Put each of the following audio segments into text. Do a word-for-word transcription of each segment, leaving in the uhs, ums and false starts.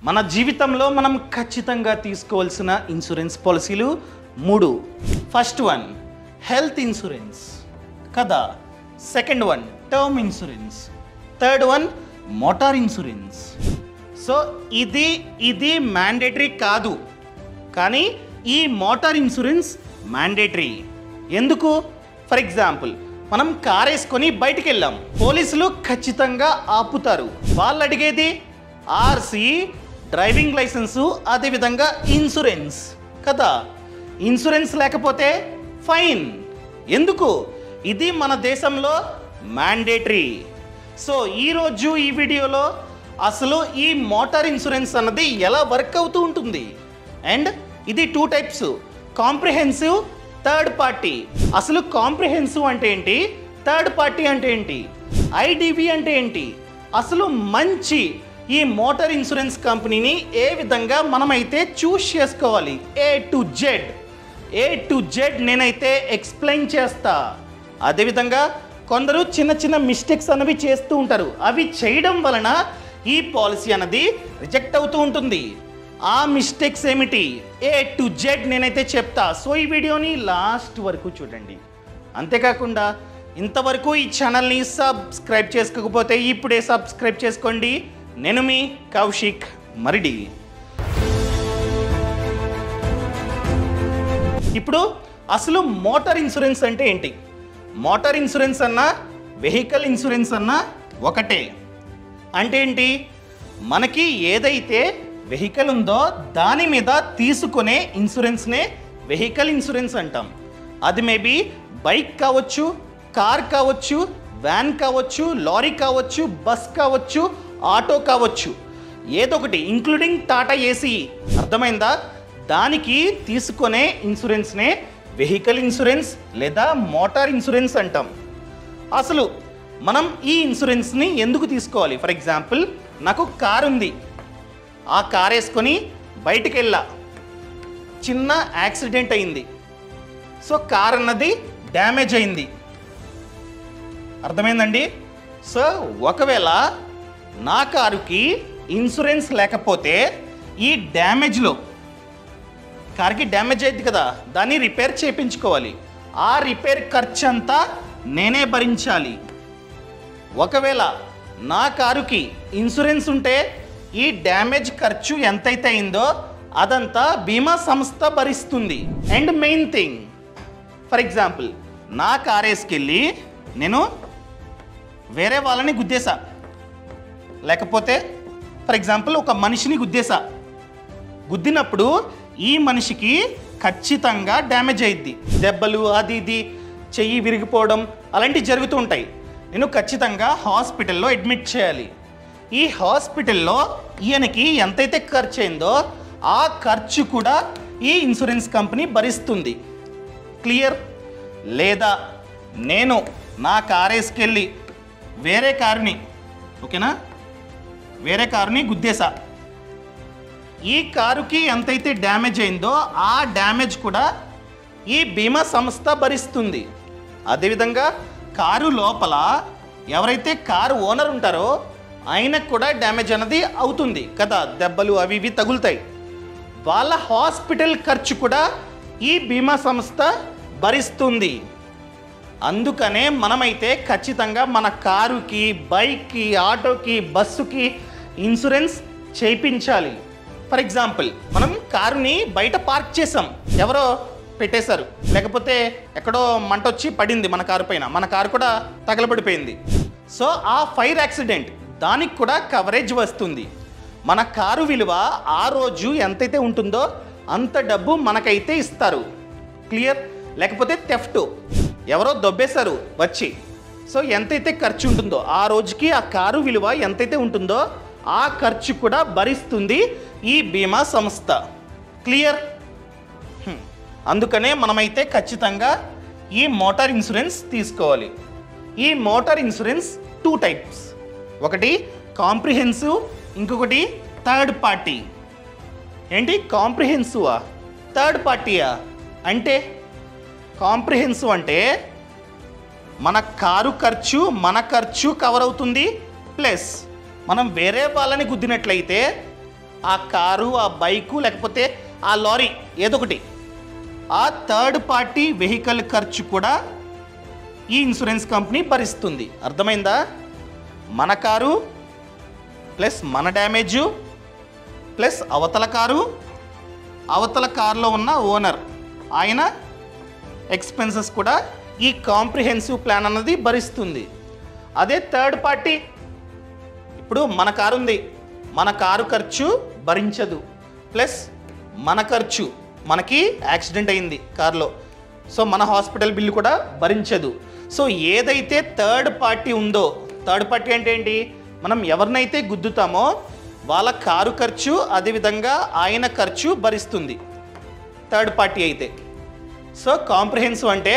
మన జీవితంలో మనం ఖచ్చితంగా తీసుకోవాల్సిన ఇన్సూరెన్స్ పాలసీలు మూడు. ఫస్ట్ వన్ హెల్త్ ఇన్సూరెన్స్ కదా. Second one term insurance. Third one motor insurance. So ఇది ఇది మ్యాండేటరీ కాదు, కానీ ఈ మోటార్ ఇన్సూరెన్స్ మ్యాండేటరీ. ఎందుకు? ఫర్ ఎగ్జాంపుల్, మనం కార్ వేసుకొని బయటికి వెళ్ళాం, పోలీసులు ఖచ్చితంగా ఆపుతారు. వాళ్ళు అడిగేది ఆర్సీ, డ్రైవింగ్ లైసెన్సు, అదేవిధంగా ఇన్సూరెన్స్ కదా. ఇన్సూరెన్స్ లేకపోతే ఫైన్. ఎందుకు? ఇది మన దేశంలో మ్యాండేటరీ. సో ఈరోజు ఈ వీడియోలో అసలు ఈ మోటార్ ఇన్సూరెన్స్ అన్నది ఎలా వర్క్ అవుతూ ఉంటుంది, అండ్ ఇది two types, comprehensive, third party. అసలు కాంప్రిహెన్సివ్ అంటే ఏంటి, థర్డ్ పార్టీ అంటే ఏంటి, ఐడివి అంటే ఏంటి, అసలు మంచి ఈ మోటార్ ఇన్సూరెన్స్ కంపెనీని ఏ విధంగా మనమైతే చూస్ చేసుకోవాలి, A to Z A to Z నేనైతే ఎక్స్ప్లెయిన్ చేస్తా. అదేవిధంగా కొందరు చిన్న చిన్న మిస్టేక్స్ అనేవి చేస్తూ ఉంటారు, అవి చేయడం వలన ఈ పాలసీ అన్నది రిజెక్ట్ అవుతూ ఉంటుంది. ఆ మిస్టేక్స్ ఏమిటి, ఏ టు జెడ్ నేనైతే చెప్తా. సో ఈ వీడియోని లాస్ట్ వరకు చూడండి. అంతేకాకుండా ఇంతవరకు ఈ ఛానల్ని సబ్స్క్రైబ్ చేసుకోకపోతే ఇప్పుడే సబ్స్క్రైబ్ చేసుకోండి. నేను మీ కౌశిక్ మరిడి. ఇప్పుడు అసలు మోటార్ ఇన్సూరెన్స్ అంటే ఏంటి? మోటార్ ఇన్సూరెన్స్ అన్నా వెహికల్ ఇన్సూరెన్స్ అన్నా ఒకటే. అంటే ఏంటి, మనకి ఏదైతే వెహికల్ ఉందో దాని మీద తీసుకునే ఇన్సూరెన్స్నే వెహికల్ ఇన్సూరెన్స్ అంటాం. అది మేబీ బైక్ కావచ్చు, కార్ కావచ్చు, వ్యాన్ కావచ్చు, లారీ కావచ్చు, బస్ కావచ్చు, ఆటో కావచ్చు, ఏదొకటి ఇంక్లూడింగ్ టాటా ఏసీ. అర్థమైందా? దానికి తీసుకునే ఇన్సూరెన్స్నే వెహికల్ ఇన్సూరెన్స్ లేదా మోటార్ ఇన్సూరెన్స్ అంటాం. అసలు మనం ఈ ఇన్సూరెన్స్ని ఎందుకు తీసుకోవాలి? ఫర్ ఎగ్జాంపుల్, నాకు కార్ ఉంది, ఆ కార్ వేసుకొని బయటికి వెళ్ళా, చిన్న యాక్సిడెంట్ అయింది, సో కార్ అన్నది డ్యామేజ్ అయింది. అర్థమైందండి? సో ఒకవేళ నా కారుకి ఇన్సూరెన్స్ లేకపోతే ఈ డ్యామేజ్లో, కార్కి డ్యామేజ్ అయింది కదా, దాన్ని రిపేర్ చేయించుకోవాలి. ఆ రిపేర్ ఖర్చు అంతా నేనే భరించాలి. ఒకవేళ నా కారుకి ఇన్సూరెన్స్ ఉంటే ఈ డ్యామేజ్ ఖర్చు ఎంతైతే అయిందో అదంతా బీమా సంస్థ భరిస్తుంది. And main thing, for example, నా కార్ వేసుకెళ్ళి నేను వేరే వాళ్ళని గుద్దేశా, లేకపోతే ఫర్ ఎగ్జాంపుల్ ఒక మనిషిని గుద్దేశా. గుద్దినప్పుడు ఈ మనిషికి ఖచ్చితంగా డ్యామేజ్ అయ్యిద్ది, దెబ్బలు, అది ఇది, చెయ్యి విరిగిపోవడం అలాంటివి జరుగుతూ ఉంటాయి. నేను ఖచ్చితంగా హాస్పిటల్లో అడ్మిట్ చేయాలి. ఈ హాస్పిటల్లో ఈయనకి ఎంతైతే ఖర్చు అయిందో ఆ ఖర్చు కూడా ఈ ఇన్సూరెన్స్ కంపెనీ భరిస్తుంది. క్లియర్? లేదా నేను నా కార్ వేసుకెళ్ళి వేరే కారుని, ఓకేనా, వేరే కారుని గుద్దేశా, ఈ కారుకి ఎంతైతే డ్యామేజ్ అయిందో ఆ డ్యామేజ్ కూడా ఈ బీమా సంస్థ భరిస్తుంది. అదేవిధంగా కారు లోపల ఎవరైతే కారు ఓనర్ ఉంటారో ఆయనకు కూడా డ్యామేజ్ అనేది అవుతుంది కదా, దెబ్బలు అవి ఇవి తగులుతాయి. వాళ్ళ హాస్పిటల్ ఖర్చు కూడా ఈ బీమా సంస్థ భరిస్తుంది. అందుకనే మనమైతే ఖచ్చితంగా మన కారుకి, బైక్కి, ఆటోకి, బస్సుకి ఇన్సూరెన్స్ చేయించాలి. ఫర్ ఎగ్జాంపుల్, మనం కారుని బయట పార్క్ చేసాం, ఎవరో పెట్టేశారు, లేకపోతే ఎక్కడో మంట వచ్చి పడింది మన కారు పైన, మన కారు కూడా తగలబడిపోయింది. సో ఆ ఫైర్ యాక్సిడెంట్ దానికి కూడా కవరేజ్ వస్తుంది. మన కారు విలువ ఆ రోజు ఎంతైతే ఉంటుందో అంత డబ్బు మనకైతే ఇస్తారు. క్లియర్? లేకపోతే థెఫ్ట్, ఎవరో దొబ్బేశారు వచ్చి, సో ఎంతైతే ఖర్చు ఉంటుందో ఆ రోజుకి ఆ కారు విలువ ఎంతైతే ఉంటుందో ఆ ఖర్చు కూడా భరిస్తుంది ఈ బీమా సంస్థ. క్లియర్? అందుకనే మనమైతే ఖచ్చితంగా ఈ మోటార్ ఇన్సూరెన్స్ తీసుకోవాలి. ఈ మోటార్ ఇన్సూరెన్స్ టూ టైప్స్, ఒకటి కాంప్రిహెన్సివ్, ఇంకొకటి థర్డ్ పార్టీ. ఏంటి కాంప్రిహెన్సివా, థర్డ్ పార్టీయా? అంటే కాంప్రిహెన్సివ్ అంటే మన కారు ఖర్చు మన ఖర్చు కవర్ అవుతుంది, ప్లస్ మనం వేరే వాళ్ళని గుద్దినట్లయితే ఆ కారు, ఆ బైకు, లేకపోతే ఆ లారీ ఏదో ఒకటి, ఆ థర్డ్ పార్టీ వెహికల్ ఖర్చు కూడా ఈ ఇన్సూరెన్స్ కంపెనీ భరిస్తుంది. అర్థమైందా? మన కారు ప్లస్ మన డ్యామేజు ప్లస్ అవతల కారు, అవతల కారులో ఉన్న ఓనర్ ఆయన ఎక్స్పెన్సెస్ కూడా ఈ కాంప్రిహెన్సివ్ ప్లాన్ అన్నది భరిస్తుంది. అదే థర్డ్ పార్టీ, ఇప్పుడు మన కారు ఉంది, మన కారు ఖర్చు భరించదు, ప్లస్ మన ఖర్చు, మనకి యాక్సిడెంట్ అయింది కారులో, సో మన హాస్పిటల్ బిల్లు కూడా భరించదు. సో ఏదైతే థర్డ్ పార్టీ ఉందో, థర్డ్ పార్టీ అంటే ఏంటి, మనం ఎవరినైతే గుద్దుతామో వాళ్ళ కారు ఖర్చు, అదేవిధంగా ఆయన ఖర్చు భరిస్తుంది థర్డ్ పార్టీ అయితే. సో కాంప్రిహెన్సివ్ అంటే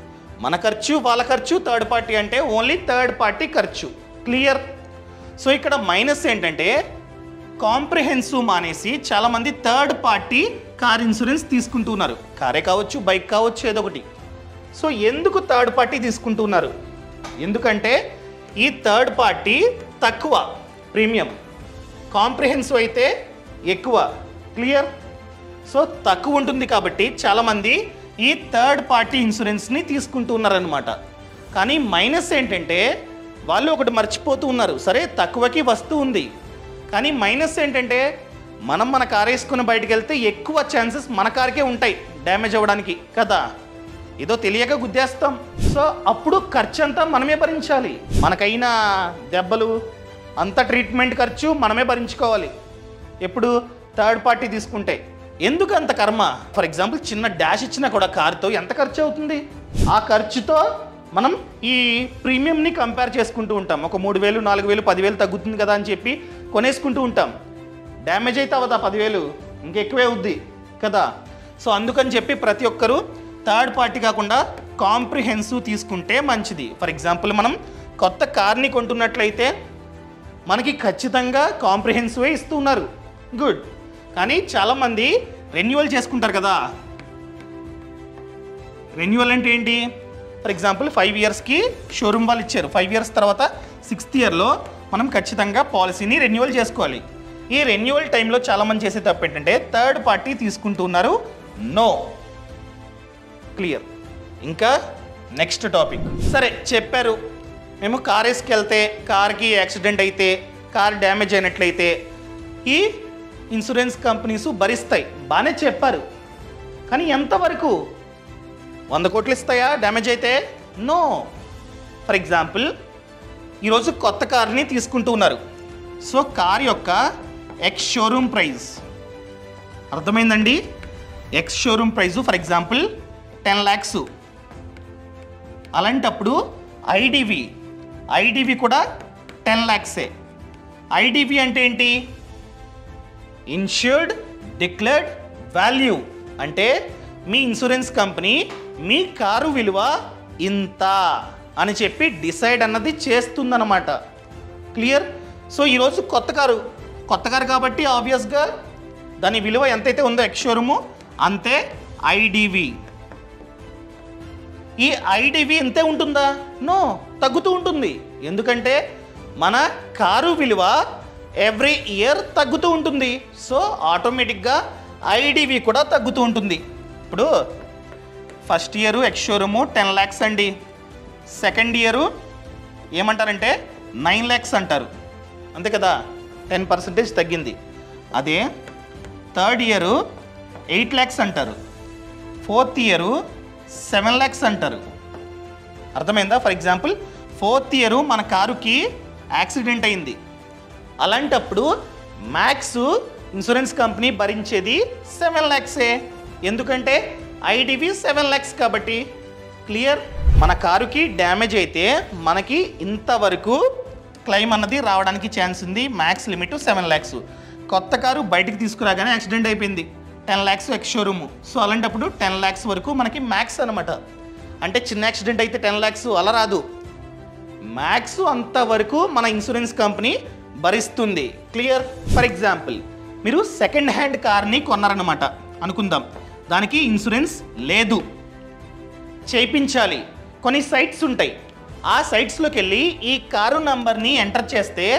మన ఖర్చు, వాళ్ళ ఖర్చు, థర్డ్ పార్టీ అంటే ఓన్లీ థర్డ్ పార్టీ ఖర్చు. క్లియర్? సో ఇక్కడ మైనస్ ఏంటంటే కాంప్రిహెన్సివ్ మానేసి చాలామంది థర్డ్ పార్టీ కార్ ఇన్సూరెన్స్ తీసుకుంటున్నారు. కారే కావచ్చు, బైక్ కావచ్చు, ఏదో ఒకటి. సో ఎందుకు థర్డ్ పార్టీ తీసుకుంటున్నారు? ఎందుకంటే ఈ థర్డ్ పార్టీ తక్కువ ప్రీమియం, కాంప్రిహెన్సివ్ అయితే ఎక్కువ. క్లియర్? సో తక్కువ ఉంటుంది కాబట్టి చాలామంది ఈ థర్డ్ పార్టీ ఇన్సూరెన్స్ని తీసుకుంటున్నారనమాట. కానీ మైనస్ ఏంటంటే వాళ్ళు ఒకటి మర్చిపోతూ ఉన్నారు. సరే తక్కువకి వస్తూ ఉంది, కానీ మైనస్ ఏంటంటే మనం మన కారు వేసుకుని బయటకు వెళ్తే ఎక్కువ ఛాన్సెస్ మన కార్కే ఉంటాయి డ్యామేజ్ అవ్వడానికి కదా. ఏదో తెలియక గుద్దేస్తాం, సో అప్పుడు ఖర్చు అంతా మనమే భరించాలి. మనకైనా దెబ్బలు అంత ట్రీట్మెంట్ ఖర్చు మనమే భరించుకోవాలి ఎప్పుడు థర్డ్ పార్టీ తీసుకుంటే. ఎందుకు అంత కర్మ? ఫర్ ఎగ్జాంపుల్ చిన్న డాష్ ఇచ్చినా కూడా కారుతో ఎంత ఖర్చు అవుతుంది, ఆ ఖర్చుతో మనం ఈ ప్రీమియంని కంపేర్ చేసుకుంటూ ఉంటాం. ఒక మూడు వేలు నాలుగు వేలు పదివేలు తగ్గుతుంది కదా అని చెప్పి కొనేసుకుంటూ ఉంటాం. డ్యామేజ్ అయితే అవదా పదివేలు, ఇంకెక్కువే అవుద్ది కదా. సో అందుకని చెప్పి ప్రతి ఒక్కరూ థర్డ్ పార్టీ కాకుండా కాంప్రిహెన్సివ్ తీసుకుంటే మంచిది. ఫర్ ఎగ్జాంపుల్ మనం కొత్త కార్ని కొంటున్నట్లయితే మనకి ఖచ్చితంగా కాంప్రిహెన్సివే ఇస్తున్నారు, గుడ్. కానీ చాలామంది రెన్యువల్ చేసుకుంటారు కదా. రెన్యువల్ అంటే ఏంటి? ఫర్ ఎగ్జాంపుల్ ఫైవ్ ఇయర్స్కి షోరూమ్ వాళ్ళు ఇచ్చారు, ఫైవ్ ఇయర్స్ తర్వాత సిక్స్త్ ఇయర్లో మనం ఖచ్చితంగా పాలసీని రెన్యువల్ చేసుకోవాలి. ఈ రెన్యువల్ టైంలో చాలామంది చేసే తప్పు ఏంటంటే థర్డ్ పార్టీ తీసుకుంటున్నారు. నో. క్లియర్? ఇంకా నెక్స్ట్ టాపిక్. సరే చెప్పారు, మేము కార్ వేసుకెళ్తే కార్కి యాక్సిడెంట్ అయితే, కార్ డ్యామేజ్ అయినట్లయితే ఈ ఇన్సూరెన్స్ కంపెనీస్ భరిస్తాయి, బాగానే చెప్పారు. కానీ ఎంతవరకు? వంద కోట్లు ఇస్తాయా డ్యామేజ్ అయితే? నో. ఫర్ ఎగ్జాంపుల్ ఈరోజు కొత్త కార్ని తీసుకుంటూ ఉన్నారు. సో కార్ యొక్క ఎక్స్ షోరూమ్ ప్రైస్, అర్థమైందండి? Ex showroom price for example ten lakhs. అలాంటప్పుడు ఐడివి ఐడివి కూడా టెన్ ల్యాక్సే. ఐడివి అంటే ఏంటి? Insured declared value. అంటే మీ ఇన్సూరెన్స్ కంపెనీ మీ కారు విలువ ఇంత అని చెప్పి డిసైడ్ అన్నది చేస్తుందన్నమాట. క్లియర్? సో ఈరోజు కొత్త కారు కొత్త కారు కాబట్టి ఆబ్వియస్గా దాని విలువ ఎంతైతే ఉందో ఎక్స్ షోరూము అంతే ఐడివి. ఈ ఐడివి ఇంతే ఉంటుందా? నో, తగ్గుతూ ఉంటుంది. ఎందుకంటే మన కారు విలువ ఎవ్రీ ఇయర్ తగ్గుతూ ఉంటుంది. సో ఆటోమేటిక్గా ఐడివి కూడా తగ్గుతూ ఉంటుంది. ఇప్పుడు first year ex showroom ten lakhs అండి, సెకండ్ ఇయరు ఏమంటారంటే నైన్ ల్యాక్స్ అంటారు, అంతే కదా, టెన్ పర్సెంటేజ్ తగ్గింది. అదే థర్డ్ ఇయరు ఎయిట్ ల్యాక్స్ అంటారు, ఫోర్త్ ఇయరు సెవెన్ ల్యాక్స్ అంటారు. అర్థమైందా? ఫర్ ఎగ్జాంపుల్ ఫోర్త్ ఇయరు మన కారుకి యాక్సిడెంట్ అయింది, అలాంటప్పుడు మ్యాక్స్ ఇన్సూరెన్స్ కంపెనీ భరించేది సెవెన్ ల్యాక్సే. ఎందుకంటే ఐడివి సెవెన్ ల్యాక్స్ కాబట్టి. క్లియర్? మన కారుకి డ్యామేజ్ అయితే మనకి ఇంతవరకు క్లెయిమ్ అన్నది రావడానికి ఛాన్స్ ఉంది. Max limit seven lakhs. కొత్త కారు బయటికి తీసుకురాగానే యాక్సిడెంట్ అయిపోయింది, ten lakhs ex showroom. So అలాంటప్పుడు టెన్ ల్యాక్స్ వరకు మనకి మ్యాక్స్ అనమాట. అంటే చిన్న యాక్సిడెంట్ అయితే టెన్ ల్యాక్స్ అలా రాదు, మ్యాక్స్ అంతవరకు మన ఇన్సూరెన్స్ కంపెనీ భరిస్తుంది. క్లియర్? ఫర్ ఎగ్జాంపుల్ మీరు సెకండ్ హ్యాండ్ కార్ని కొన్నారనమాట అనుకుందాం, దానికి ఇన్సూరెన్స్ లేదు, చేయించాలి. కొన్ని సైట్స్ ఉంటాయి, ఆ సైట్స్లోకి వెళ్ళి ఈ కారు నంబర్ని ఎంటర్ చేస్తే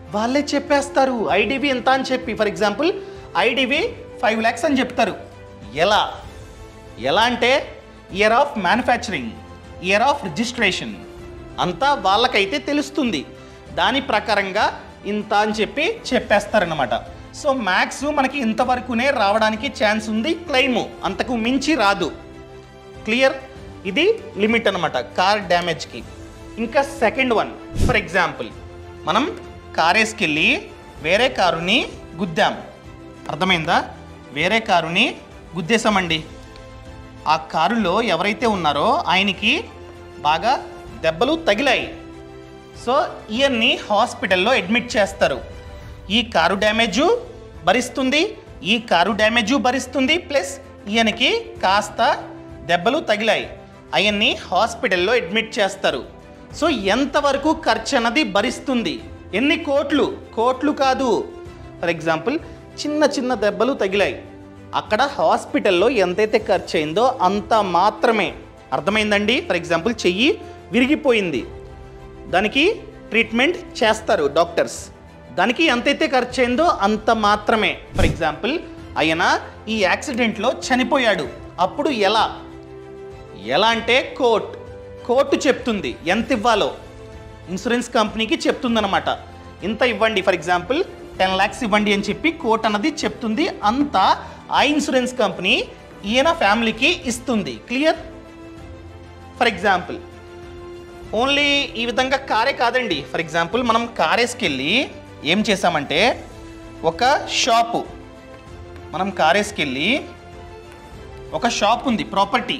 వాళ్ళే చెప్పేస్తారు ఐడివి ఎంత అని చెప్పి. For example IDV five lakhs అని చెప్తారు. ఎలా ఎలా అంటే year of manufacturing, year of registration అంతా వాళ్ళకైతే తెలుస్తుంది. దాని ప్రకారంగా ఇంత అని చెప్పి చెప్పేస్తారనమాట. సో మ్యాక్స్ మనకి ఇంతవరకునే రావడానికి ఛాన్స్ ఉంది, క్లెయిమ్ అంతకు మించి రాదు. క్లియర్? ఇది లిమిట్ అనమాట కార్ డ్యామేజ్కి. ఇంకా సెకండ్ వన్, ఫర్ ఎగ్జాంపుల్ మనం కార్ వేసుకెళ్ళి వేరే కారుని గుద్దాం. అర్థమైందా? వేరే కారుని గుద్దేశామండి. ఆ కారులో ఎవరైతే ఉన్నారో ఆయనకి బాగా దెబ్బలు తగిలాయి. సో ఈయన్ని హాస్పిటల్లో అడ్మిట్ చేస్తారు. ఈ కారు డ్యామేజు భరిస్తుంది, ఈ కారు డ్యామేజు భరిస్తుంది, ప్లస్ ఈయనకి కాస్త దెబ్బలు తగిలాయి. ఆయన్ని హాస్పిటల్లో అడ్మిట్ చేస్తారు. సో ఎంతవరకు ఖర్చు అన్నది భరిస్తుంది? ఎన్ని కోట్లు? కోట్లు కాదు. ఫర్ ఎగ్జాంపుల్ చిన్న చిన్న దెబ్బలు తగిలాయి, అక్కడ హాస్పిటల్లో ఎంతైతే ఖర్చు అయిందో అంత మాత్రమే. అర్థమైందండి? ఫర్ ఎగ్జాంపుల్ చెయ్యి విరిగిపోయింది, దానికి ట్రీట్మెంట్ చేస్తారు డాక్టర్స్, దానికి ఎంతైతే ఖర్చు అయిందో అంత మాత్రమే. ఫర్ ఎగ్జాంపుల్ ఆయన ఈ యాక్సిడెంట్లో చనిపోయాడు, అప్పుడు ఎలా ఎలా అంటే కోర్ట్ కోర్టు చెప్తుంది ఎంత ఇవ్వాలో, ఇన్సూరెన్స్ కంపెనీకి చెప్తుందన్నమాట. ఇంత ఇవ్వండి, ఫర్ ఎగ్జాంపుల్ టెన్ ల్యాక్స్ ఇవ్వండి అని చెప్పి కోర్ట్ అన్నది చెప్తుంది. అంతా ఆ ఇన్సూరెన్స్ కంపెనీ ఈయన ఫ్యామిలీకి ఇస్తుంది. క్లియర్? ఫర్ ఎగ్జాంపుల్ ఓన్లీ ఈ విధంగా కారే కాదండి. ఫర్ ఎగ్జాంపుల్ మనం కారేసుకెళ్ళి ఏం చేసామంటే ఒక షాపు, మనం కారేసుకెళ్ళి ఒక షాప్ ఉంది, ప్రాపర్టీ,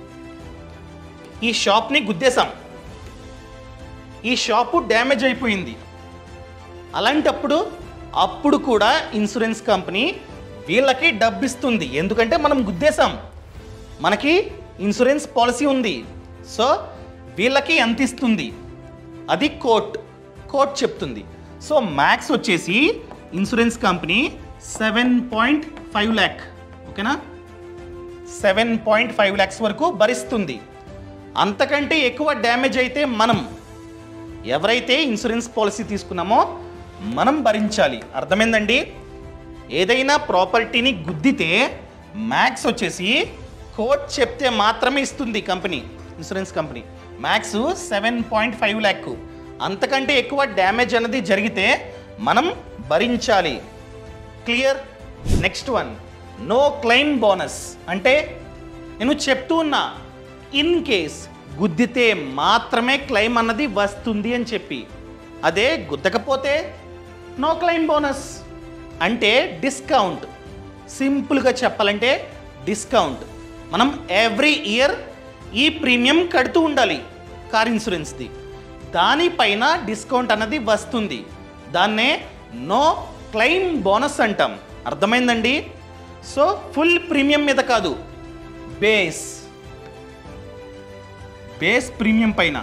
ఈ షాప్ని గుద్దేశాం, ఈ షాపు డ్యామేజ్ అయిపోయింది. అలాంటప్పుడు అప్పుడు కూడా ఇన్సూరెన్స్ కంపెనీ వీళ్ళకి డబ్బు ఇస్తుంది. ఎందుకంటే మనం గుద్దేశాం, మనకి ఇన్సూరెన్స్ పాలసీ ఉంది. సో వీళ్ళకి ఎంత ఇస్తుంది? అది కోర్ట్ కోర్ట్ చెప్తుంది. సో మ్యాక్స్ వచ్చేసి insurance company seven point five lakh ఓకేనా, సెవెన్ పాయింట్ ఫైవ్ ల్యాక్స్ వరకు భరిస్తుంది. అంతకంటే ఎక్కువ డ్యామేజ్ అయితే మనం ఎవరైతే ఇన్సూరెన్స్ పాలసీ తీసుకున్నామో మనం భరించాలి. అర్థమైందండి? ఏదైనా ప్రాపర్టీని గుద్దితే మ్యాక్స్ వచ్చేసి కోర్ట్ చెప్తే మాత్రమే ఇస్తుంది company, insurance company. Max seven point five lakh, అంతకంటే ఎక్కువ డ్యామేజ్ అనేది జరిగితే మనం భరించాలి. Clear? Next one, no claim bonus. అంటే నేను చెప్తూ ఉన్నా ఇన్ కేస్ గుద్దితే మాత్రమే క్లెయిమ్ అన్నది వస్తుంది అని చెప్పి, అదే గుద్దకపోతే నో క్లెయిమ్ బోనస్. అంటే డిస్కౌంట్. సింపుల్గా చెప్పాలంటే డిస్కౌంట్. మనం ఎవ్రీ ఇయర్ ఈ ప్రీమియం కడుతూ ఉండాలి కార్ ఇన్సూరెన్స్ది, దానిపైన డిస్కౌంట్ అన్నది వస్తుంది. దాన్నే నో క్లెయిమ్ బోనస్ అంటాం. అర్థమైందండి? సో ఫుల్ ప్రీమియం మీద కాదు, బేస్ బేస్ ప్రీమియం పైన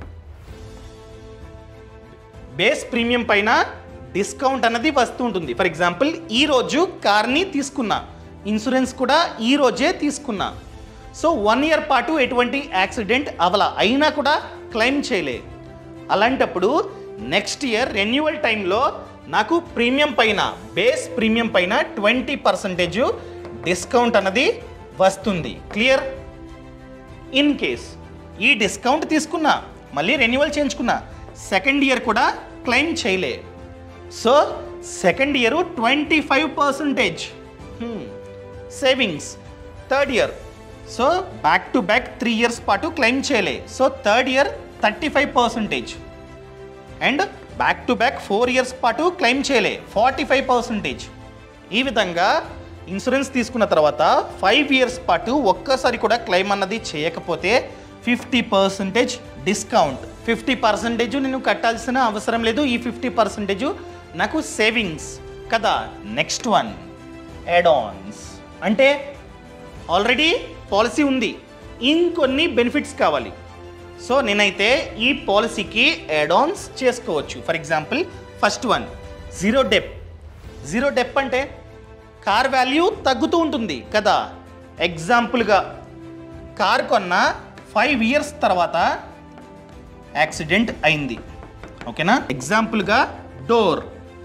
బేస్ ప్రీమియం పైన డిస్కౌంట్ అన్నది వస్తూ ఉంటుంది. ఫర్ ఎగ్జాంపుల్ ఈరోజు కార్ని తీసుకున్నా, ఇన్సూరెన్స్ కూడా ఈరోజే తీసుకున్నా. సో వన్ ఇయర్ పాటు ఎటువంటి యాక్సిడెంట్ అవలా, అయినా కూడా క్లెయిమ్ చేయలే. అలాంటప్పుడు నెక్స్ట్ ఇయర్ రెన్యువల్ టైంలో నాకు ప్రీమియం పైన, బేస్ ప్రీమియం పైన ట్వంటీ పర్సెంటేజ్ డిస్కౌంట్ అన్నది వస్తుంది. క్లియర్? ఇన్ కేస్ ఈ డిస్కౌంట్ తీసుకున్నా, మళ్ళీ రెన్యువల్ చేయించుకున్నా, సెకండ్ ఇయర్ కూడా క్లెయిమ్ చేయలే. So second year twenty five percentage savings. Third year so back to back three years పాటు క్లెయిమ్ చేయలే. So third year thirty five percentage and back to back four years పాటు claim చేయలే, forty five percentage. ఈ విధంగా insurance తీసుకున్న తర్వాత five years పాటు ఒక్కసారి కూడా క్లెయిమ్ అన్నది చేయకపోతే fifty percentage discount. Fifty percentage నేను కట్టాల్సిన అవసరం లేదు, ఈ ఫిఫ్టీ పర్సెంటేజ్ నాకు సేవింగ్స్ కదా. Next one, add ons. అంటే ఆల్రెడీ పాలసీ ఉంది, ఇంకొన్ని బెనిఫిట్స్ కావాలి. సో నేనైతే ఈ పాలసీకి యాడ్ ఆన్స్ చేసుకోవచ్చు. For example first one, zero dep. Zero dep అంటే కార్ వాల్యూ తగ్గుతూ ఉంటుంది కదా. ఎగ్జాంపుల్గా కార్ కొన్న ఫైవ్ ఇయర్స్ తర్వాత యాక్సిడెంట్ అయింది, ఓకేనా. ఎగ్జాంపుల్గా డోర్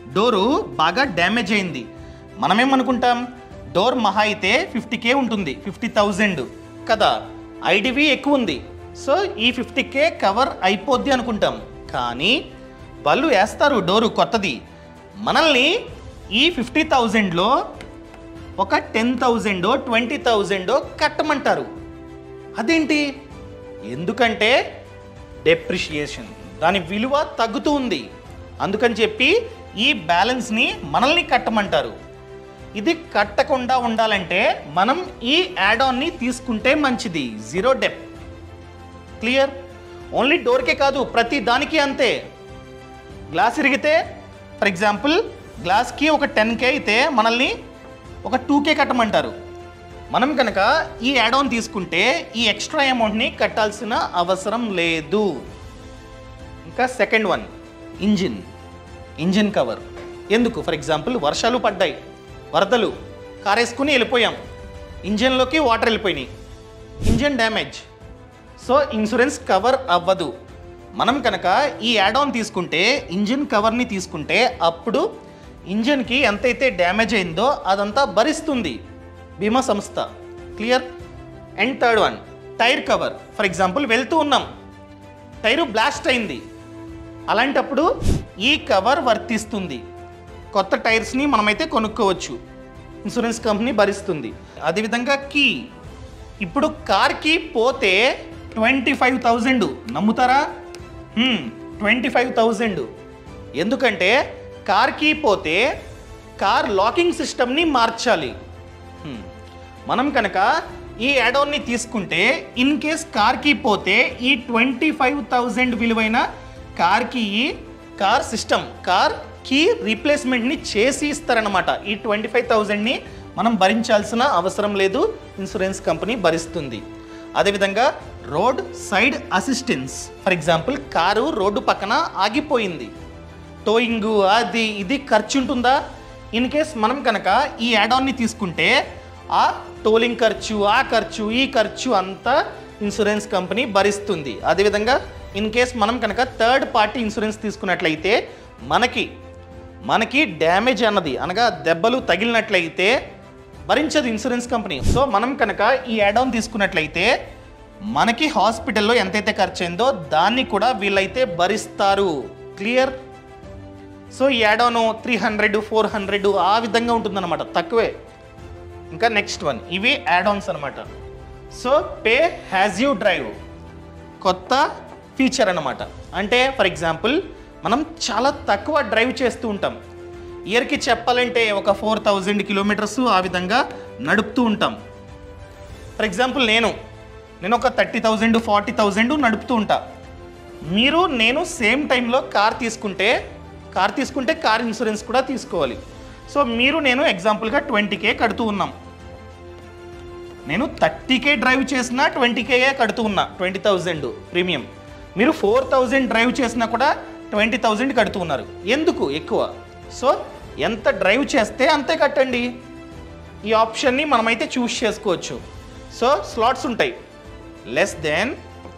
డోరు బాగా డ్యామేజ్ అయింది, మనమేమనుకుంటాం డోర్ మహా అయితే ఫిఫ్టీ కే ఉంటుంది, ఫిఫ్టీ థౌజండ్ కదా, ఐడివి ఎక్కువ ఉంది, సో ఈ ఫిఫ్టీ కే కవర్ అయిపోద్ది అనుకుంటాం. కానీ వాళ్ళు వేస్తారు డోరు కొత్తది, మనల్ని ఈ ఫిఫ్టీ థౌజండ్లో ఒక టెన్ థౌజండో ట్వంటీ థౌజండో కట్టమంటారు. అదేంటి? ఎందుకంటే డెప్రిషియేషన్, దాని విలువ తగ్గుతూ ఉంది, అందుకని చెప్పి ఈ బ్యాలెన్స్ని మనల్ని కట్టమంటారు. ఇది కట్టకుండా ఉండాలంటే మనం ఈ యాడ్ ఆన్ని తీసుకుంటే మంచిది, జీరో డెప్. క్లియర్? ఓన్లీ డోర్కే కాదు, ప్రతి దానికి అంతే. గ్లాస్ ఇరిగితే ఫర్ ఎగ్జాంపుల్ గ్లాస్కి ఒక టెన్ కే అయితే మనల్ని ఒక టూ కే కట్టమంటారు. మనం కనుక ఈ యాడ్ ఆన్ తీసుకుంటే ఈ ఎక్స్ట్రా అమౌంట్ని కట్టాల్సిన అవసరం లేదు. ఇంకా second one, engine engine cover. ఎందుకు? ఫర్ ఎగ్జాంపుల్ వర్షాలు పడ్డాయి, వరదలు, కార్ వేసుకుని వెళ్ళిపోయాం, ఇంజిన్లోకి వాటర్ వెళ్ళిపోయినాయి, engine damage, so insurance cover అవ్వదు. మనం కనుక ఈ యాడ్ ఆన్ తీసుకుంటే ఇంజిన్ కవర్ని తీసుకుంటే అప్పుడు ఇంజిన్కి ఎంతైతే డ్యామేజ్ అయిందో అదంతా భరిస్తుంది బీమా సంస్థ. క్లియర్? And third one, tyre cover. For example వెళ్తూ ఉన్నాం, టైరు బ్లాస్ట్ అయింది, అలాంటప్పుడు ఈ కవర్ వర్తిస్తుంది. కొత్త టైర్స్ని మనమైతే కొనుక్కోవచ్చు, ఇన్సూరెన్స్ కంపెనీ భరిస్తుంది. అదేవిధంగా కీ, ఇప్పుడు కార్కి పోతే ట్వంటీ ఫైవ్ థౌజండ్, నమ్ముతారా? Twenty five thousand. ఎందుకంటే కార్కి పోతే కార్ లాకింగ్ సిస్టమ్ని మార్చాలి. మనం కనుక ఈ యాడ్ ఆన్ని తీసుకుంటే ఇన్ కేస్ కార్కి పోతే ఈ ట్వంటీ ఫైవ్ థౌజండ్ విలువైన కార్కి కార్ సిస్టమ్, కార్ కీ రీప్లేస్మెంట్ని చేసి ఇస్తారనమాట. ఈ ట్వంటీ ఫైవ్ థౌజండ్ని మనం భరించాల్సిన అవసరం లేదు, ఇన్సూరెన్స్ కంపెనీ భరిస్తుంది. అదేవిధంగా road side assistance. For example car road పక్కన ఆగిపోయింది, టోయింగ్ అది ఇది ఖర్చు ఉంటుందా? ఇన్ కేస్ మనం కనుక ఈ యాడ్ ఆన్ని తీసుకుంటే ఆ టోలింగ్ ఖర్చు, ఆ ఖర్చు, ఈ ఖర్చు అంతా ఇన్సూరెన్స్ కంపెనీ భరిస్తుంది. అదేవిధంగా ఇన్ కేస్ మనం కనుక థర్డ్ పార్టీ ఇన్సూరెన్స్ తీసుకున్నట్లయితే మనకి మనకి డ్యామేజ్ అన్నది అనగా దెబ్బలు తగిలినట్లయితే భరించదు ఇన్సూరెన్స్ కంపెనీ. సో మనం కనుక ఈ యాడ్ ఆన్ తీసుకున్నట్లయితే మనకి హాస్పిటల్లో ఎంతైతే ఖర్చు అయిందో దాన్ని కూడా వీళ్ళైతే భరిస్తారు. క్లియర్? సో ఈ add on three hundred four hundred ఆ విధంగా ఉంటుందన్నమాట, తక్కువే. ఇంకా నెక్స్ట్ వన్, ఇవి యాడ్ ఆన్స్ అనమాట. So pay as you drive కొత్త ఫీచర్ అనమాట. అంటే ఫర్ ఎగ్జాంపుల్ మనం చాలా తక్కువ డ్రైవ్ చేస్తూ ఉంటాం, ఇయర్కి చెప్పాలంటే ఒక ఫోర్ థౌజండ్ కిలోమీటర్స్ ఆ విధంగా నడుపుతూ ఉంటాం. ఫర్ ఎగ్జాంపుల్ నేను నేను ఒక థర్టీ థౌజండ్ ఫార్టీ థౌజండ్ నడుపుతూ ఉంటా. మీరు నేను సేమ్ టైంలో కార్ తీసుకుంటే కార్ తీసుకుంటే కార్ ఇన్సూరెన్స్ కూడా తీసుకోవాలి. సో మీరు నేను ఎగ్జాంపుల్గా ట్వంటీ కే కడుతూ ఉన్నాం, నేను థర్టీ కే డ్రైవ్ చేసినా ట్వంటీ కే కడుతూ ఉన్నా, ట్వంటీ థౌజండ్ ప్రీమియం. మీరు ఫోర్ థౌజండ్ డ్రైవ్ చేసినా కూడా ట్వంటీ థౌజండ్ కడుతూ ఉన్నారు. ఎందుకు ఎక్కువ? సో ఎంత డ్రైవ్ చేస్తే అంతే కట్టండి. ఈ ఆప్షన్ని మనమైతే చూస్ చేసుకోవచ్చు. సో స్లాట్స్ ఉంటాయి, less than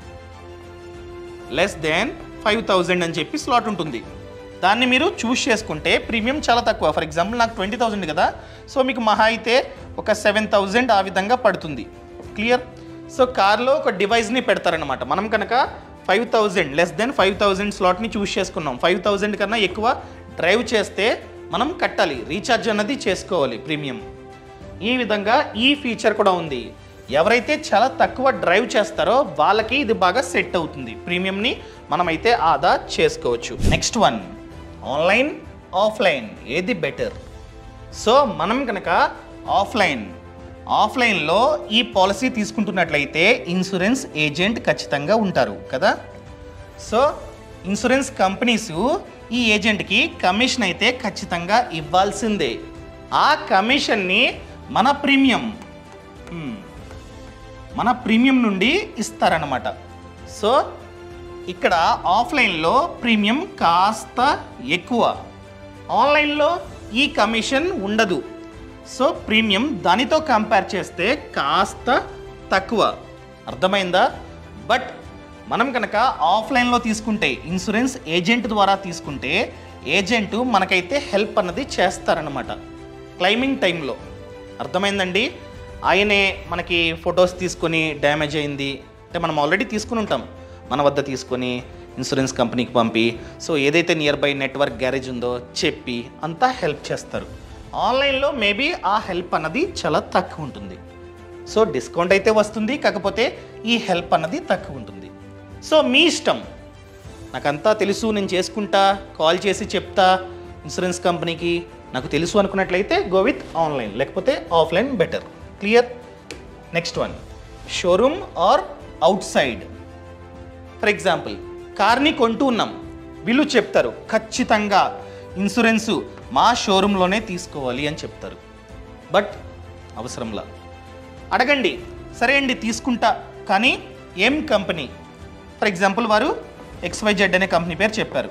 less than five thousand అని చెప్పి స్లాట్ ఉంటుంది, దాన్ని మీరు చూస్ చేసుకుంటే ప్రీమియం చాలా తక్కువ. ఫర్ ఎగ్జాంపుల్ నాకు ట్వంటీ థౌజండ్ కదా, సో మీకు మహా అయితే ఒక సెవెన్ థౌజండ్ ఆ విధంగా పడుతుంది. క్లియర్? సో కార్లో ఒక డివైస్ని పెడతారనమాట. మనం కనుక five thousand less than five thousand స్లాట్ని చూస్ చేసుకున్నాం, ఫైవ్ థౌజండ్ కన్నా ఎక్కువ డ్రైవ్ చేస్తే మనం కట్టాలి, రీఛార్జ్ అన్నది చేసుకోవాలి ప్రీమియం. ఈ విధంగా ఈ ఫీచర్ కూడా ఉంది. ఎవరైతే చాలా తక్కువ డ్రైవ్ చేస్తారో వాళ్ళకి ఇది బాగా సెట్ అవుతుంది, ప్రీమియంని మనమైతే ఆదా చేసుకోవచ్చు. నెక్స్ట్ వన్, ఆన్లైన్ ఆఫ్లైన్ ఏది బెటర్? సో మనం కనుక ఆఫ్లైన్ ఆఫ్లైన్లో ఈ పాలసీ తీసుకుంటున్నట్లయితే ఇన్సూరెన్స్ ఏజెంట్ ఖచ్చితంగా ఉంటారు కదా. సో ఇన్సూరెన్స్ కంపెనీస్ ఈ ఏజెంట్కి కమిషన్ అయితే ఖచ్చితంగా ఇవ్వాల్సిందే. ఆ కమిషన్ని మన ప్రీమియం మన ప్రీమియం నుండి ఇస్తారన్నమాట. సో ఇక్కడ ఆఫ్లైన్లో ప్రీమియం కాస్త ఎక్కువ, ఆన్లైన్లో ఈ కమిషన్ ఉండదు. సో ప్రీమియం దానితో కంపేర్ చేస్తే కాస్త తక్కువ, అర్థమైందా? బట్ మనం కనుక ఆఫ్లైన్లో తీసుకుంటే ఇన్సూరెన్స్ ఏజెంట్ ద్వారా తీసుకుంటే ఏజెంటు మనకైతే హెల్ప్ అన్నది చేస్తారనమాట క్లైమింగ్ టైంలో. అర్థమైందండి? ఆయనే మనకి ఫొటోస్ తీసుకొని డ్యామేజ్ అయింది అంటే మనం ఆల్రెడీ తీసుకుని ఉంటాం, మన వద్ద తీసుకొని ఇన్సూరెన్స్ కంపెనీకి పంపి సో ఏదైతే నియర్ బై నెట్వర్క్ గ్యారేజ్ ఉందో చెప్పి అంతా హెల్ప్ చేస్తారు. ఆన్లైన్లో మేబీ ఆ హెల్ప్ అన్నది చాలా తక్కువ ఉంటుంది. సో డిస్కౌంట్ అయితే వస్తుంది, కాకపోతే ఈ హెల్ప్ అన్నది తక్కువ ఉంటుంది. సో మీ ఇష్టం. నాకంతా తెలుసు, నేను చేసుకుంటా, కాల్ చేసి చెప్తా ఇన్సూరెన్స్ కంపెనీకి, నాకు తెలుసు అనుకున్నట్లయితే గో విత్ ఆన్లైన్, లేకపోతే offline better. Clear? Next one, showroom or outside. For example కార్ని కొంటూ ఉన్నాం, వీళ్ళు చెప్తారు ఖచ్చితంగా ఇన్సూరెన్సు మా షోరూంలోనే తీసుకోవాలి అని చెప్తారు. బట్ అవసరంలా అడగండి, సరే అండి తీసుకుంటా, కానీ ఏం కంపెనీ? ఫర్ ఎగ్జాంపుల్ వారు ఎక్స్వైజెడ్ అనే కంపెనీ పేరు చెప్పారు.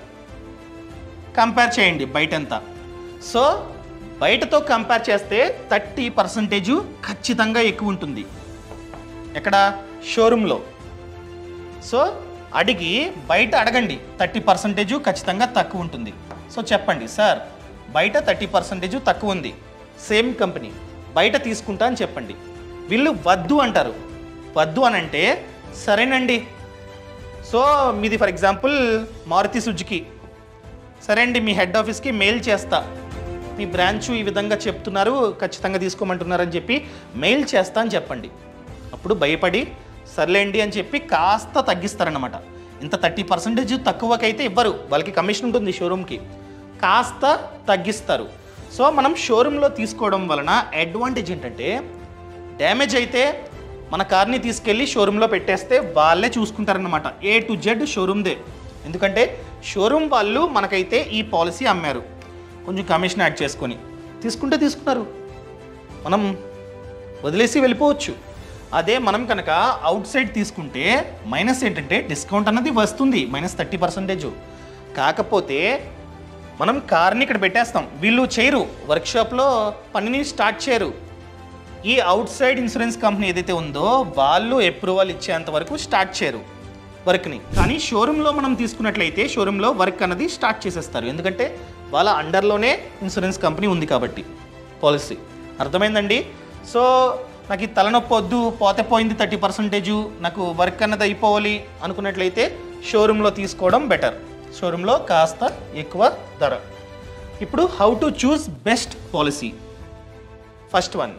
కంపేర్ చేయండి బయటంతా. సో బయటతో కంపేర్ చేస్తే థర్టీ పర్సెంటేజు ఖచ్చితంగా ఎక్కువ ఉంటుంది. ఎక్కడ? షోరూంలో. సో అడిగి బయట అడగండి, థర్టీ పర్సెంటేజు ఖచ్చితంగా తక్కువ ఉంటుంది. సో చెప్పండి, సార్ బయట థర్టీ పర్సెంటేజు తక్కువ ఉంది, సేమ్ కంపెనీ, బయట తీసుకుంటా అని చెప్పండి. వీళ్ళు వద్దు అంటారు. వద్దు అని అంటే సరేనండి, సో మీది ఫర్ ఎగ్జాంపుల్ మారుతి సుజుకి, సరే అండి మీ హెడ్ ఆఫీస్కి మెయిల్ చేస్తా, మీ బ్రాంచు ఈ విధంగా చెప్తున్నారు ఖచ్చితంగా తీసుకోమంటున్నారని చెప్పి మెయిల్ చేస్తా అని చెప్పండి. అప్పుడు భయపడి సర్లేండి అని చెప్పి కాస్త తగ్గిస్తారన్నమాట. ఇంత థర్టీ పర్సెంటేజ్ తక్కువకైతే ఇవ్వరు, వాళ్ళకి కమిషన్ ఉంటుంది షోరూమ్కి, కాస్త తగ్గిస్తారు. సో మనం షోరూంలో తీసుకోవడం వలన అడ్వాంటేజ్ ఏంటంటే డ్యామేజ్ అయితే మన కార్ని తీసుకెళ్ళి షోరూంలో పెట్టేస్తే వాళ్ళే చూసుకుంటారన్నమాట. ఏ టు జెడ్ షోరూమ్దే. ఎందుకంటే షోరూమ్ వాళ్ళు మనకైతే ఈ పాలసీ అమ్మారు, కొంచెం కమిషన్ యాడ్ చేసుకొని తీసుకుంటే తీసుకున్నారు, మనం వదిలేసి వెళ్ళిపోవచ్చు. అదే మనం కనుక అవుట్ సైడ్ తీసుకుంటే మైనస్ ఏంటంటే డిస్కౌంట్ అన్నది వస్తుంది, మైనస్ థర్టీ పర్సెంటేజ్. కాకపోతే మనం కార్ని ఇక్కడ పెట్టేస్తాం, వీళ్ళు చేయరు, వర్క్షాప్లో పనిని స్టార్ట్ చేయరు. ఈ అవుట్ సైడ్ ఇన్సూరెన్స్ కంపెనీ ఏదైతే ఉందో వాళ్ళు అప్రూవల్ ఇచ్చేంత వరకు స్టార్ట్ చేయరు వర్క్ని. కానీ షోరూంలో మనం తీసుకున్నట్లయితే షోరూంలో వర్క్ అన్నది స్టార్ట్ చేసేస్తారు, ఎందుకంటే వాళ్ళ అండర్లోనే ఇన్సూరెన్స్ కంపెనీ ఉంది కాబట్టి పాలసీ. అర్థమైందండి? సో నాకు ఈ తలనొప్పి వద్దు, పోతే పోయింది థర్టీ పర్సెంటేజు, నాకు వర్క్ అన్నది అయిపోవాలి అనుకున్నట్లయితే షోరూంలో తీసుకోవడం బెటర్. షోరూంలో కాస్త ఎక్కువ ధర. ఇప్పుడు how to choose best policy. First one,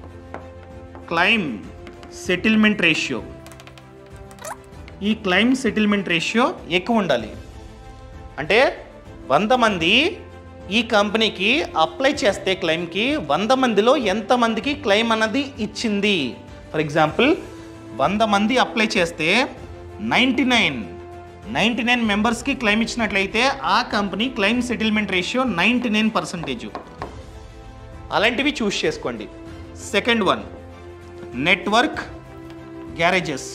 claim settlement ratio. ఈ క్లైమ్ సెటిల్మెంట్ రేషియో ఎక్కువ ఉండాలి. అంటే వంద మంది ఈ కంపెనీకి అప్లై చేస్తే క్లెయిమ్కి వంద మందిలో ఎంతమందికి క్లెయిమ్ అన్నది ఇచ్చింది. ఫర్ ఎగ్జాంపుల్ వంద మంది అప్లై చేస్తే నైంటీ నైన్ నైంటీ నైన్ మెంబర్స్కి క్లెయిమ్ ఇచ్చినట్లయితే ఆ company claim settlement ratio ninety nine percentage. అలాంటివి చూస్ చేసుకోండి. Second one, network garages.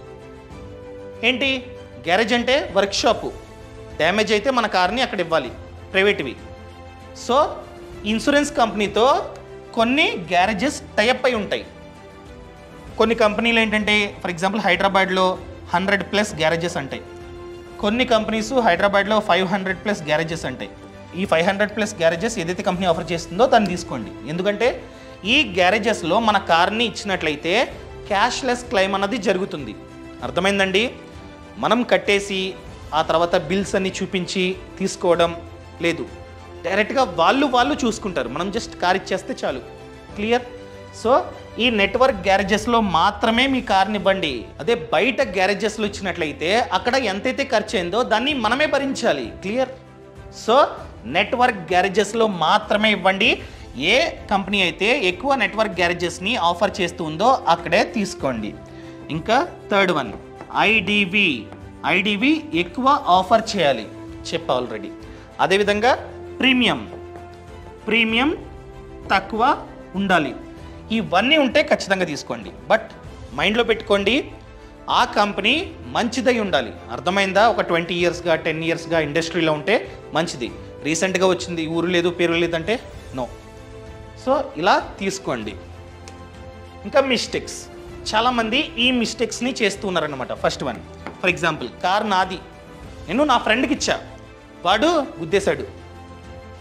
ఏంటి గ్యారేజ్ అంటే? వర్క్షాపు. డ్యామేజ్ అయితే మన కార్ని అక్కడ ఇవ్వాలి, ప్రైవేట్వి. సో ఇన్సూరెన్స్ కంపెనీతో కొన్ని గ్యారేజెస్ టైఅప్ అయి ఉంటాయి. కొన్ని కంపెనీలు ఏంటంటే ఫర్ ఎగ్జాంపుల్ హైదరాబాద్లో హండ్రెడ్ ప్లస్ గ్యారేజెస్ ఉంటాయి, కొన్ని కంపెనీస్ హైదరాబాద్లో ఫైవ్ హండ్రెడ్ ప్లస్ గ్యారేజెస్ ఉంటాయి. ఈ ఫైవ్ హండ్రెడ్ ప్లస్ గ్యారేజెస్ ఏదైతే కంపెనీ ఆఫర్ చేస్తుందో దాన్ని తీసుకోండి. ఎందుకంటే ఈ గ్యారేజెస్లో మన కార్ని ఇచ్చినట్లయితే క్యాష్లెస్ క్లెయిమ్ అన్నది జరుగుతుంది. అర్థమైందండి? మనం కట్టేసి ఆ తర్వాత బిల్స్ అన్ని చూపించి తీసుకోవడం లేదు, డైరెక్ట్గా వాళ్ళు వాళ్ళు చూసుకుంటారు, మనం జస్ట్ కార్ ఇచ్చేస్తే చాలు. క్లియర్? సో ఈ నెట్వర్క్ గ్యారేజెస్లో మాత్రమే మీ కార్ని ఇవ్వండి. అదే బయట గ్యారేజెస్లో ఇచ్చినట్లయితే అక్కడ ఎంతైతే ఖర్చు అయిందో దాన్ని మనమే భరించాలి. క్లియర్? సో నెట్వర్క్ గ్యారేజెస్లో మాత్రమే ఇవ్వండి. ఏ కంపెనీ అయితే ఎక్కువ నెట్వర్క్ గ్యారేజెస్ని ఆఫర్ చేస్తూ ఉందో అక్కడే తీసుకోండి. ఇంకా థర్డ్ వన్, ఐడివి. ఐడివి ఎక్కువ ఆఫర్ చేయాలి, చెప్పా ఆల్రెడీ. అదేవిధంగా ప్రీమియం ప్రీమియం తక్కువ ఉండాలి. ఇవన్నీ ఉంటే ఖచ్చితంగా తీసుకోండి. బట్ మైండ్లో పెట్టుకోండి, ఆ కంపెనీ మంచిదై ఉండాలి. అర్థమైందా? ఒక ట్వంటీ ఇయర్స్గా టెన్ ఇయర్స్గా ఇండస్ట్రీలో ఉంటే మంచిది. రీసెంట్గా వచ్చింది, ఊరు లేదు పేరు లేదంటే నో. సో ఇలా తీసుకోండి. ఇంకా మిస్టేక్స్, చాలామంది ఈ మిస్టేక్స్ని చేస్తూ ఉన్నారనమాట. First one, for example car నాది, నేను నా ఫ్రెండ్కి ఇచ్చా, వాడు గుద్దేశాడు,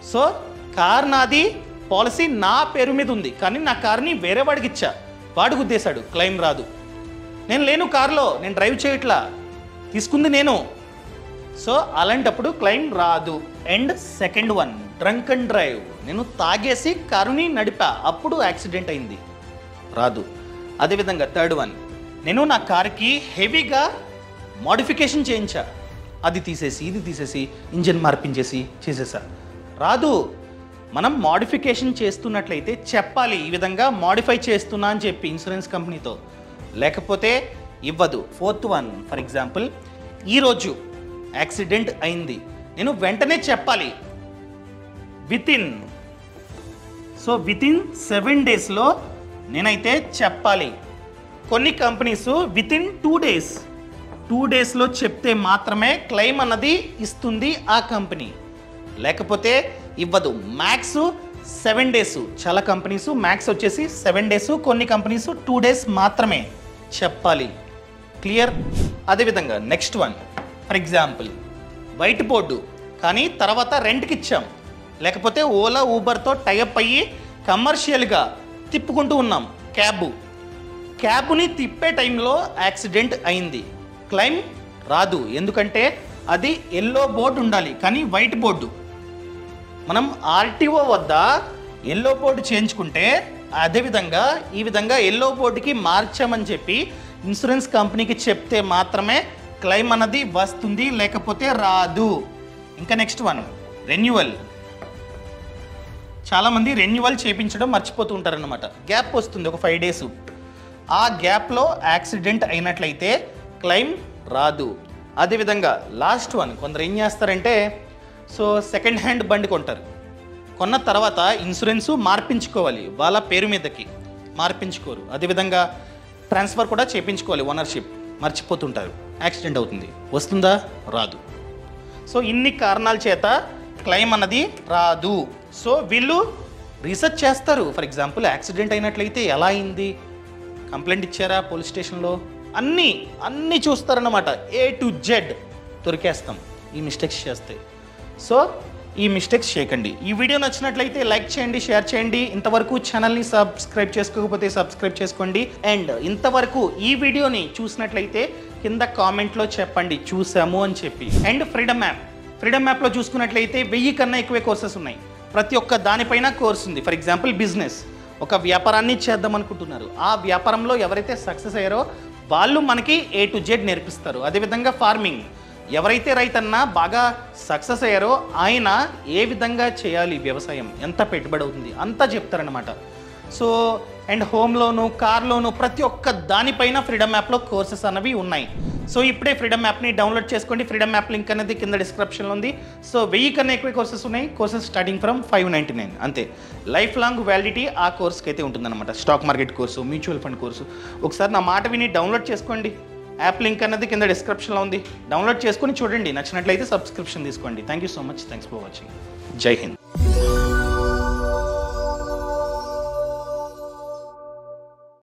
సో కార్ నాది, పాలసీ నా పేరు మీద ఉంది, కానీ నా కార్ని వేరే వాడికి ఇచ్చా, వాడు గుద్దేశాడు, క్లెయిమ్ రాదు. నేను లేను కార్లో, నేను డ్రైవ్ చేయట్లా, తీసుకుంది నేను. సో అలాంటప్పుడు క్లెయిమ్ రాదు. And second one, drunk and drive. నేను తాగేసి కారుని నడిపా, అప్పుడు యాక్సిడెంట్ అయింది, రాదు. అదేవిధంగా థర్డ్ వన్, నేను నా కార్కి హెవీగా మోడిఫికేషన్ చేయించా, అది తీసేసి ఇది తీసేసి ఇంజిన్ మార్పించేసి చేసేసా, రాదు. మనం మోడిఫికేషన్ చేస్తున్నట్లయితే చెప్పాలి, ఈ విధంగా మోడిఫై చేస్తున్నా అని చెప్పి ఇన్సూరెన్స్ కంపెనీతో, లేకపోతే ఇవ్వదు. ఫోర్త్ వన్, ఫర్ ఎగ్జాంపుల్ ఈరోజు యాక్సిడెంట్ అయింది, నేను వెంటనే చెప్పాలి within. So within seven డేస్లో నేనైతే చెప్పాలి. కొన్ని companies within two days two డేస్లో చెప్తే మాత్రమే క్లెయిమ్ అన్నది ఇస్తుంది ఆ కంపెనీ, లేకపోతే ఇవ్వదు. మ్యాక్స్ సెవెన్ డేస్, చాలా కంపెనీస్ మ్యాక్స్ వచ్చేసి సెవెన్ డేస్, కొన్ని కంపెనీస్ టూ డేస్ మాత్రమే చెప్పాలి. క్లియర్? అదేవిధంగా next one, for example white board, కానీ తర్వాత రెంట్కి ఇచ్చాం, లేకపోతే ఓలా ఊబర్తో టైఅప్ అయ్యి కమర్షియల్గా తిప్పుకుంటూ ఉన్నాం క్యాబ్. క్యాబ్ని తిప్పే టైంలో యాక్సిడెంట్ అయింది, క్లెయిమ్ రాదు. ఎందుకంటే అది ఎల్లో బోర్డు ఉండాలి, కానీ వైట్ బోర్డు. మనం ఆర్టీఓ వద్ద ఎల్లో బోర్డు చేయించుకుంటే, అదేవిధంగా ఈ విధంగా ఎల్లో బోర్డుకి మార్చామని చెప్పి ఇన్సూరెన్స్ కంపెనీకి చెప్తే మాత్రమే క్లెయిమ్ అన్నది వస్తుంది, లేకపోతే రాదు. ఇంకా నెక్స్ట్ వన్, రెన్యువల్. చాలామంది రెన్యువల్ చేయించడం మర్చిపోతూ ఉంటారనమాట. గ్యాప్ వస్తుంది ఒక ఫైవ్ డేస్, ఆ గ్యాప్లో యాక్సిడెంట్ అయినట్లయితే క్లెయిమ్ రాదు. అదేవిధంగా లాస్ట్ వన్, కొందరు ఏం చేస్తారంటే, సో సెకండ్ హ్యాండ్ బండి కొంటారు, కొన్న తర్వాత ఇన్సూరెన్సు మార్పించుకోవాలి, వాళ్ళ పేరు మీదకి మార్పించుకోరు. అదేవిధంగా ట్రాన్స్ఫర్ కూడా చేయించుకోవాలి, ఓనర్షిప్ మర్చిపోతుంటారు, యాక్సిడెంట్ అవుతుంది, వస్తుందా? రాదు. సో ఇన్ని కారణాల చేత క్లెయిమ్ అన్నది రాదు. సో వీళ్ళు రీసెర్చ్ చేస్తారు. ఫర్ ఎగ్జాంపుల్ యాక్సిడెంట్ అయినట్లయితే ఎలా అయింది, కంప్లైంట్ ఇచ్చారా పోలీస్ స్టేషన్లో, అన్నీ అన్నీ చూస్తారన్నమాట. ఏ టు జెడ్ దొరికేస్తాం ఈ మిస్టేక్స్ చేస్తే. సో ఈ మిస్టేక్స్ చేయకండి. ఈ వీడియో నచ్చినట్లయితే లైక్ చేయండి, షేర్ చేయండి. ఇంతవరకు ఛానల్ని సబ్స్క్రైబ్ చేసుకోకపోతే సబ్స్క్రైబ్ చేసుకోండి. అండ్ ఇంతవరకు ఈ వీడియోని చూసినట్లయితే కింద కామెంట్లో చెప్పండి చూసాము అని చెప్పి. అండ్ ఫ్రీడమ్ యాప్ ఫ్రీడమ్ యాప్లో చూసుకున్నట్లయితే వెయ్యి కన్నా ఎక్కువే కోర్సెస్ ఉన్నాయి. ప్రతి ఒక్క దానిపైన కోర్స్ ఉంది. ఫర్ ఎగ్జాంపుల్ బిజినెస్, ఒక వ్యాపారాన్ని చేద్దాం అనుకుంటున్నారు, ఆ వ్యాపారంలో ఎవరైతే సక్సెస్ అయ్యారో వాళ్ళు మనకి ఏ టు జెడ్ నేర్పిస్తారు. అదేవిధంగా ఫార్మింగ్, ఎవరైతే రైతన్నా బాగా సక్సెస్ అయ్యారో ఆయన ఏ విధంగా చేయాలి, వ్యవసాయం ఎంత పెట్టుబడి అవుతుంది అంతా చెప్తారనమాట. So and home loan, car loan, ప్రతి ఒక్క దానిపైన ఫ్రీడమ్ యాప్లో కోర్సెస్ అన్నవి ఉన్నాయి. సో ఇప్పుడే ఫ్రీడమ్ యాప్ని డౌన్లోడ్ చేసుకోండి. ఫ్రీడమ్ యాప్ లింక్ అనేది కింద డిస్క్రిప్షన్లో ఉంది. సో వెయ్యి కన్నా ఎక్కువ కోర్సెస్ ఉన్నాయి. Courses starting from five ninety nine అంతే. లైఫ్ లాంగ్ వ్యాలిడిటీ ఆ కోర్స్కి అయితే ఉంటుందన్నమాట. Stock market course, mutual fund course. ఒకసారి నా మాట విని డౌన్లోడ్ చేసుకోండి. యాప్ లింక్ అనేది కింద డిస్క్రిప్షన్లో ఉంది. డౌన్లోడ్ చేసుకొని చూడండి, నచ్చినట్లయితే సబ్స్క్రిప్షన్ తీసుకోండి. Thank you so much. Thanks for watching. జై హింద్.